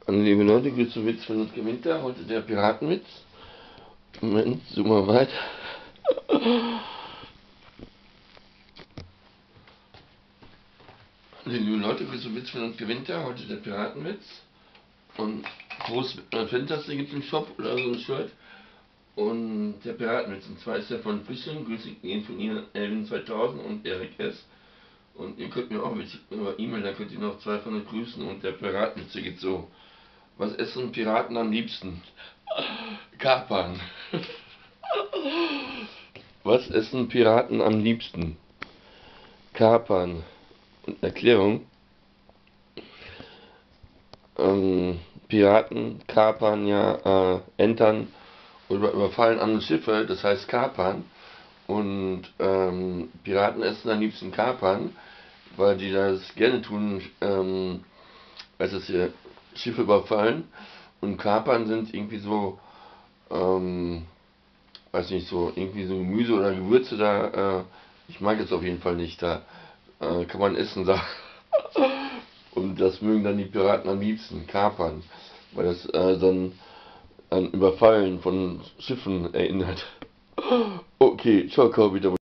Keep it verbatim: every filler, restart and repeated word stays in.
An liebe Leute, Grüße Witz von uns gewinnt da. Heute der Piratenwitz. Moment, zoom mal weit. An liebe Leute, Grüße Witz von uns gewinnt da. Heute der Piratenwitz. Und groß Fantasy gibt es im Shop oder so ein Shirt. Und der Piratenwitz. Und zwar ist der von Fishing. Grüße gehen von Ihnen Elvin zweitausend und Erik S. Und ihr könnt mir auch mit über E-Mail, da könnt ihr noch zwei von euch grüßen. Und der Piratenwitz geht so. Was essen Piraten am liebsten? Kapern. Was essen Piraten am liebsten? Kapern. Und Erklärung. Ähm, Piraten kapern ja, äh, entern oder überfallen andere Schiffe, das heißt kapern. Und ähm, Piraten essen am liebsten Kapern, weil die das gerne tun, ähm, als es hier Schiffe überfallen. Und Kapern sind irgendwie so, ähm, weiß nicht, so irgendwie so Gemüse oder Gewürze da, äh, ich mag es auf jeden Fall nicht, da äh, kann man essen da. Und das mögen dann die Piraten am liebsten, Kapern, weil das äh, dann an Überfallen von Schiffen erinnert. Okay, ciao, ciao, wieder.